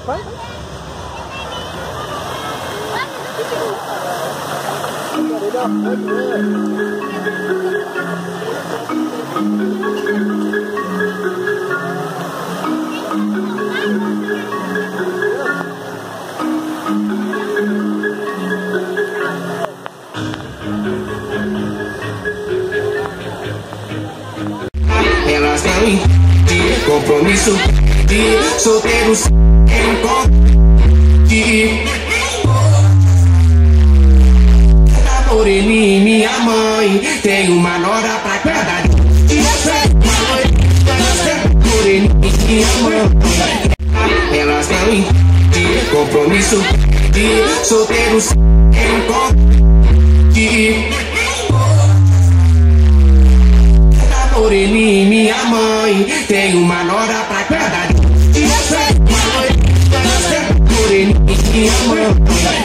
pai? Elas têm de compromisso de solteiros de da moreninha e minha mãe tem uma nora pra cada dia. Elas têm moreninha e minha mãe. Elas têm de compromisso de solteiros de moreninha e minha mãe tem uma nora pra cada dia. Elas têm moreninha e minha mãe.